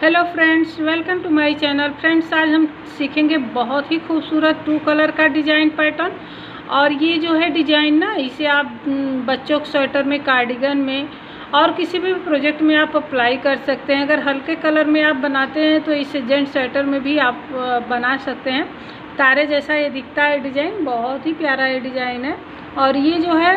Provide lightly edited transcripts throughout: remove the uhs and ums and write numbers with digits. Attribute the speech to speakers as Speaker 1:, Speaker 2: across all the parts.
Speaker 1: Hello friends, welcome to my channel. Friends, आज हम सीखेंगे बहुत ही खूबसूरत 2 कलर का डिज़ाइन पैटर्न। और ये जो है डिज़ाइन ना, इसे आप बच्चों के स्वेटर में, कार्डिगन में और किसी भी प्रोजेक्ट में आप अप्लाई कर सकते हैं। अगर हल्के कलर में आप बनाते हैं तो इसे जेंट स्वेटर में भी आप बना सकते हैं। तारे जैसा ये दिखता है डिज़ाइन, बहुत ही प्यारा ये डिज़ाइन है। और ये जो है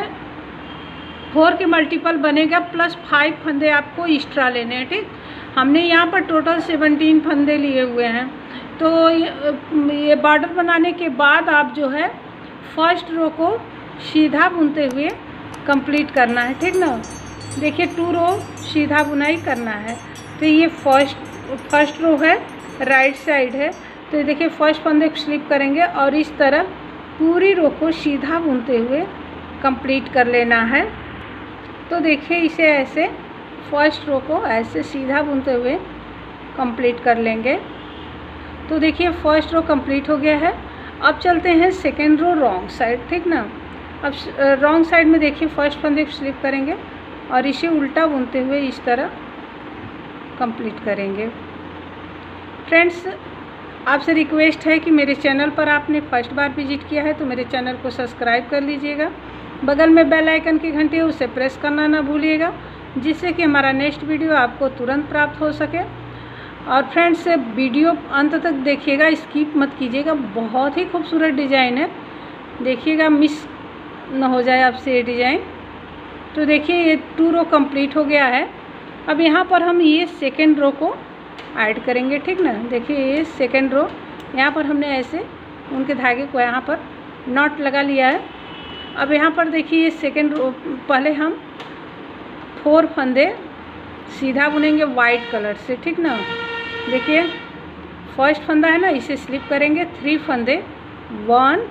Speaker 1: 4 के मल्टीपल बनेगा, प्लस 5 फंदे आपको एक्स्ट्रा लेने हैं। ठीक, हमने यहाँ पर टोटल 17 फंदे लिए हुए हैं। तो ये बॉर्डर बनाने के बाद आप जो है फर्स्ट रो को सीधा बुनते हुए कंप्लीट करना है। ठीक ना, देखिए 2 रो सीधा बुनाई करना है। तो ये फर्स्ट रो है, राइट साइड है। तो देखिए फर्स्ट फंदे को स्लिप करेंगे और इस तरह पूरी रो को सीधा बुनते हुए कंप्लीट कर लेना है। तो देखिए इसे ऐसे फर्स्ट रो को ऐसे सीधा बुनते हुए कंप्लीट कर लेंगे। तो देखिए फर्स्ट रो कंप्लीट हो गया है। अब चलते हैं सेकेंड रो रॉन्ग साइड। ठीक ना, अब रॉन्ग साइड में देखिए फर्स्ट फंदे को स्लिप करेंगे और इसे उल्टा बुनते हुए इस तरह कंप्लीट करेंगे। फ्रेंड्स, आपसे रिक्वेस्ट है कि मेरे चैनल पर आपने फर्स्ट बार विजिट किया है तो मेरे चैनल को सब्सक्राइब कर लीजिएगा। बगल में बेल आइकन की घंटी है, उसे प्रेस करना ना भूलिएगा, जिससे कि हमारा नेक्स्ट वीडियो आपको तुरंत प्राप्त हो सके। और फ्रेंड्स, वीडियो अंत तक देखिएगा, स्किप मत कीजिएगा। बहुत ही खूबसूरत डिज़ाइन है, देखिएगा, मिस न हो जाए आपसे ये डिज़ाइन। तो देखिए ये 2 रो कंप्लीट हो गया है। अब यहाँ पर हम ये सेकेंड रो को ऐड करेंगे। ठीक ना, देखिए ये सेकेंड रो, यहाँ पर हमने ऐसे उनके धागे को यहाँ पर नॉट लगा लिया है। अब यहाँ पर देखिए ये सेकेंड रो, पहले हम 4 फंदे सीधा बुनेंगे वाइट कलर से। ठीक ना, देखिए फर्स्ट फंदा है ना, इसे स्लिप करेंगे। 3 फंदे, 1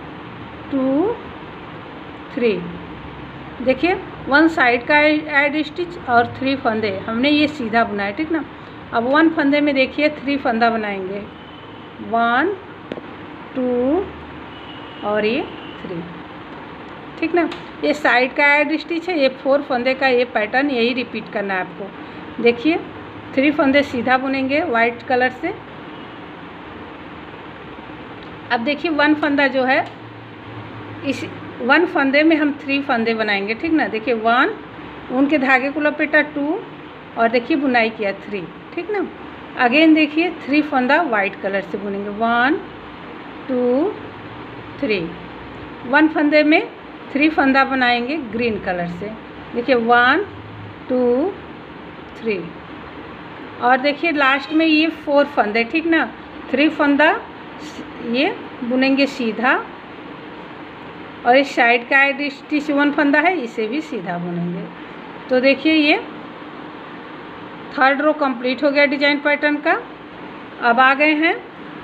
Speaker 1: 2 3। देखिए 1 साइड का ऐड स्टिच और 3 फंदे हमने ये सीधा बुना है। ठीक ना, अब 1 फंदे में देखिए 3 फंदा बनाएंगे, 1 2 और ये 3। ठीक ना, ये साइड का ऐड स्टिच है, ये 4 फंदे का ये पैटर्न यही रिपीट करना है आपको। देखिए 3 फंदे सीधा बुनेंगे वाइट कलर से। अब देखिए 1 फंदा जो है, इस 1 फंदे में हम 3 फंदे बनाएंगे। ठीक ना, देखिए 1, उनके धागे को लपेटा 2 और देखिए बुनाई किया 3। ठीक ना, अगेन देखिए 3 फंदा वाइट कलर से बुनेंगे, 1 2 3। 1 फंदे में 3 फंदा बनाएंगे ग्रीन कलर से, देखिए 1 2 3। और देखिए लास्ट में ये 4 फंदे। ठीक ना, 3 फंदा ये बुनेंगे सीधा और इस साइड का ऐड स्टिच 1 फंदा है, इसे भी सीधा बुनेंगे। तो देखिए ये थर्ड रो कंप्लीट हो गया डिजाइन पैटर्न का। अब आ गए हैं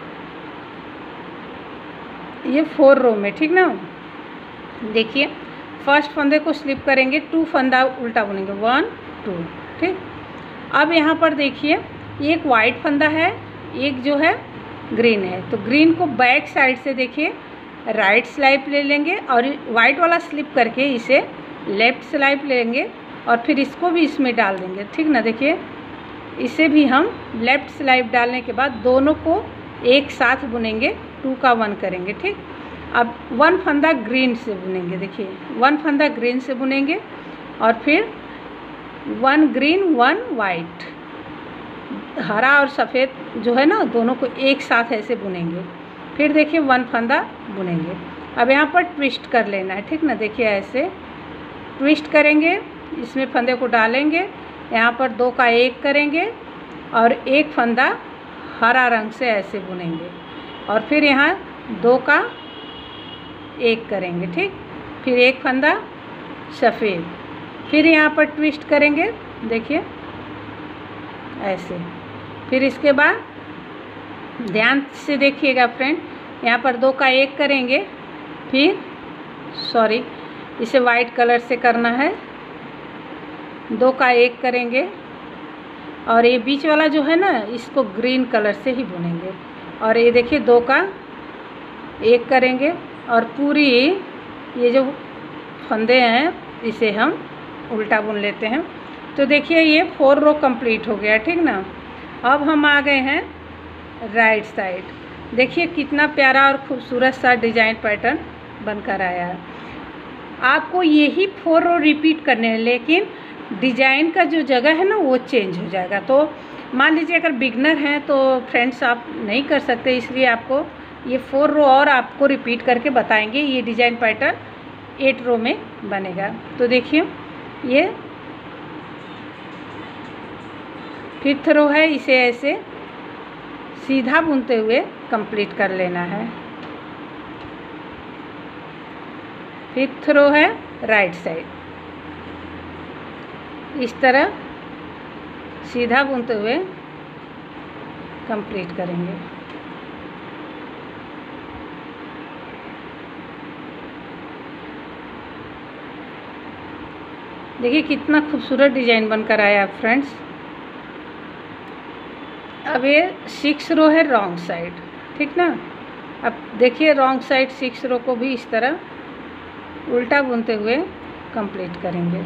Speaker 1: ये 4 रो में। ठीक ना, देखिए फर्स्ट फंदे को स्लिप करेंगे, 2 फंदा उल्टा बुनेंगे, 1 2। ठीक, अब यहाँ पर देखिए एक वाइट फंदा है, एक जो है ग्रीन है। तो ग्रीन को बैक साइड से देखिए राइट स्लाइप ले लेंगे और वाइट वाला स्लिप करके इसे लेफ्ट स्लाइप लेंगे और फिर इसको भी इसमें डाल देंगे। ठीक ना, देखिए इसे भी हम लेफ्ट स्लाइप डालने के बाद दोनों को एक साथ बुनेंगे, 2 का 1 करेंगे। ठीक, अब 1 फंदा ग्रीन से बुनेंगे, देखिए 1 फंदा ग्रीन से बुनेंगे और फिर 1 ग्रीन 1 वाइट, हरा और सफ़ेद जो है ना, दोनों को एक साथ ऐसे बुनेंगे। फिर देखिए 1 फंदा बुनेंगे। अब यहाँ पर ट्विस्ट कर लेना है। ठीक ना, देखिए ऐसे ट्विस्ट करेंगे, इसमें फंदे को डालेंगे, यहाँ पर 2 का 1 करेंगे और 1 फंदा हरा रंग से ऐसे बुनेंगे और फिर यहाँ 2 का 1 करेंगे। ठीक, फिर 1 फंदा सफ़ेद, फिर यहाँ पर ट्विस्ट करेंगे, देखिए ऐसे। फिर इसके बाद ध्यान से देखिएगा फ्रेंड, यहाँ पर 2 का 1 करेंगे, फिर इसे वाइट कलर से करना है, 2 का 1 करेंगे और ये बीच वाला जो है ना, इसको ग्रीन कलर से ही बुनेंगे। और ये देखिए 2 का 1 करेंगे और पूरी ये जो फंदे हैं इसे हम उल्टा बुन लेते हैं। तो देखिए ये 4 रो कंप्लीट हो गया। ठीक ना, अब हम आ गए हैं राइट साइड। देखिए कितना प्यारा और खूबसूरत सा डिजाइन पैटर्न बनकर आया है। आपको यही 4 रो रिपीट करने हैं, लेकिन डिजाइन का जो जगह है ना वो चेंज हो जाएगा। तो मान लीजिए अगर बिगनर हैं तो फ्रेंड्स आप नहीं कर सकते, इसलिए आपको ये 4 रो और आपको रिपीट करके बताएंगे। ये डिजाइन पैटर्न 8 रो में बनेगा। तो देखिए ये 5th रो है, इसे ऐसे सीधा बुनते हुए कंप्लीट कर लेना है। 5th रो है राइट साइड, इस तरह सीधा बुनते हुए कंप्लीट करेंगे। देखिए कितना खूबसूरत डिजाइन बनकर आया फ्रेंड्स। अब ये 6 रो है रॉन्ग साइड, ठीक ना। अब देखिए रॉन्ग साइड 6 रो को भी इस तरह उल्टा बुनते हुए कंप्लीट करेंगे।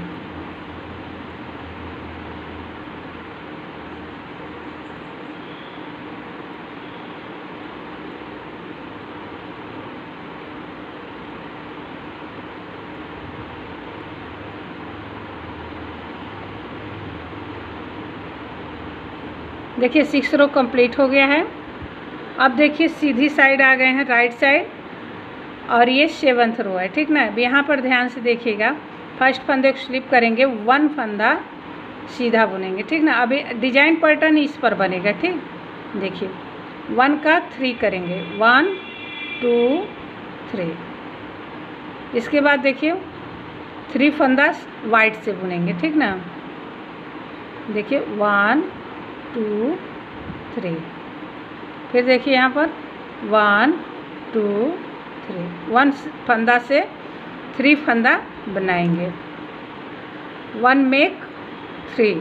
Speaker 1: देखिए 6 रो कंप्लीट हो गया है। अब देखिए सीधी साइड आ गए हैं राइट साइड, और ये 7th रो है, ठीक ना। अब यहाँ पर ध्यान से देखिएगा, फर्स्ट फंदे को स्लिप करेंगे, 1 फंदा सीधा बुनेंगे, ठीक ना। अभी डिजाइन पैटर्न इस पर बनेगा, ठीक। देखिए 1 का 3 करेंगे, 1 2 3। इसके बाद देखिए 3 फंदा वाइट से बुनेंगे, ठीक ना। देखिए 1 2 3। फिर देखिए यहाँ पर 1 2 3, 1 फंदा से 3 फंदा बनाएंगे, 1 मेक 3।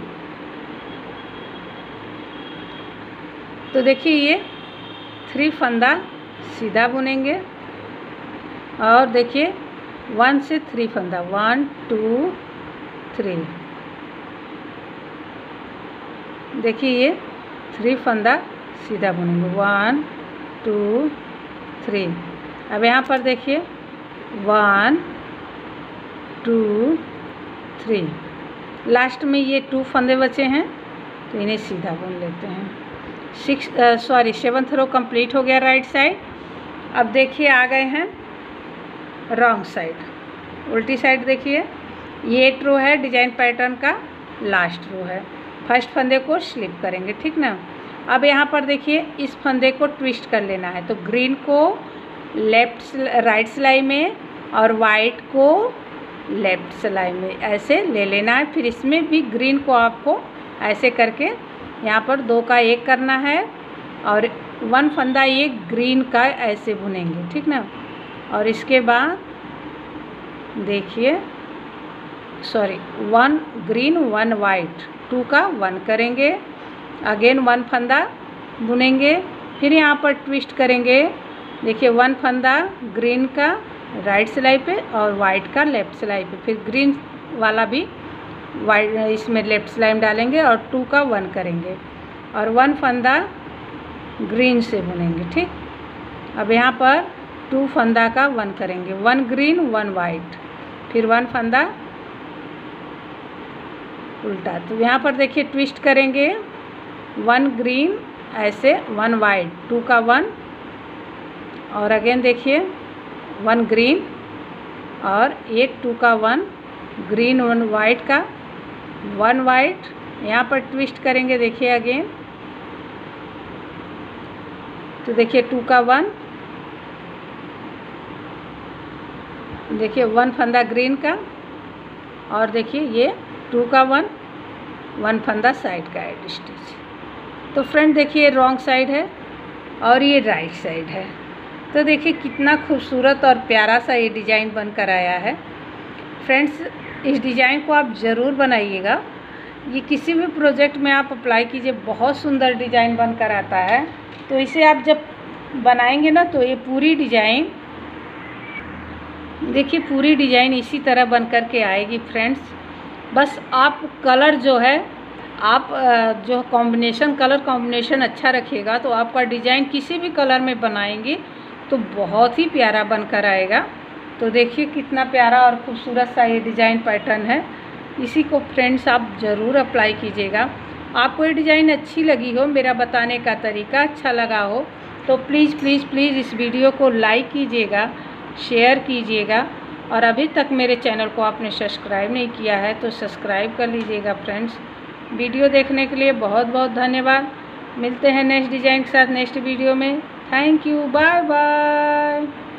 Speaker 1: तो देखिए ये 3 फंदा सीधा बुनेंगे, और देखिए 1 से 3 फंदा, 1 2 3। देखिए ये 3 फंदा सीधा बुनेंगे, 1 2 3। अब यहाँ पर देखिए 1 2 3, लास्ट में ये 2 फंदे बचे हैं, तो इन्हें सीधा बुन लेते हैं। 7th रो कंप्लीट हो गया राइट साइड। अब देखिए आ गए हैं रॉन्ग साइड, उल्टी साइड। देखिए ये 8 रो है, डिजाइन पैटर्न का लास्ट रो है। फर्स्ट फंदे को स्लिप करेंगे, ठीक ना। अब यहाँ पर देखिए इस फंदे को ट्विस्ट कर लेना है, तो ग्रीन को राइट सिलाई में और वाइट को लेफ्ट सिलाई में ऐसे ले लेना है। फिर इसमें भी ग्रीन को आपको ऐसे करके यहाँ पर 2 का 1 करना है, और 1 फंदा ये ग्रीन का ऐसे बुनेंगे, ठीक ना। और इसके बाद देखिए 1 ग्रीन 1 वाइट, 2 का 1 करेंगे, अगेन 1 फंदा बुनेंगे, फिर यहाँ पर ट्विस्ट करेंगे। देखिए 1 फंदा ग्रीन का राइट सिलाई पे और वाइट का लेफ्ट सिलाई पे, फिर ग्रीन वाला भी वाइट इसमें लेफ्ट सिलाई में डालेंगे, और 2 का 1 करेंगे, और 1 फंदा ग्रीन से बुनेंगे, ठीक। अब यहाँ पर 2 फंदा का 1 करेंगे, 1 ग्रीन 1 वाइट, फिर 1 फंदा उल्टा। तो यहाँ पर देखिए ट्विस्ट करेंगे, 1 ग्रीन ऐसे 1 वाइट, 2 का 1, और अगेन देखिए 1 ग्रीन और ये 2 का 1 ग्रीन 1 वाइट का 1 वाइट, यहाँ पर ट्विस्ट करेंगे। देखिए अगेन, तो देखिए 2 का 1, देखिए 1 फंदा ग्रीन का, और देखिए ये 2 का 1 फंदा साइड का एड स्टिच। तो फ्रेंड देखिए रॉन्ग साइड है और ये राइट साइड है। तो देखिए कितना खूबसूरत और प्यारा सा ये डिज़ाइन बनकर आया है। फ्रेंड्स इस डिज़ाइन को आप ज़रूर बनाइएगा, ये किसी भी प्रोजेक्ट में आप अप्लाई कीजिए, बहुत सुंदर डिज़ाइन बनकर आता है। तो इसे आप जब बनाएंगे ना तो ये पूरी डिज़ाइन देखिए, पूरी डिज़ाइन इसी तरह बन कर के आएगी फ्रेंड्स। बस आप कलर जो है आप जो कॉम्बिनेशन कलर कॉम्बिनेशन अच्छा रखिएगा तो आपका डिज़ाइन किसी भी कलर में बनाएंगे तो बहुत ही प्यारा बनकर आएगा। तो देखिए कितना प्यारा और खूबसूरत सा ये डिज़ाइन पैटर्न है। इसी को फ्रेंड्स आप ज़रूर अप्लाई कीजिएगा। आपको ये डिज़ाइन अच्छी लगी हो, मेरा बताने का तरीका अच्छा लगा हो तो प्लीज़ प्लीज़ प्लीज़ इस वीडियो को लाइक कीजिएगा, शेयर कीजिएगा। और अभी तक मेरे चैनल को आपने सब्सक्राइब नहीं किया है तो सब्सक्राइब कर लीजिएगा फ्रेंड्स। वीडियो देखने के लिए बहुत बहुत धन्यवाद। मिलते हैं नेक्स्ट डिज़ाइन के साथ नेक्स्ट वीडियो में। Thank you, bye bye.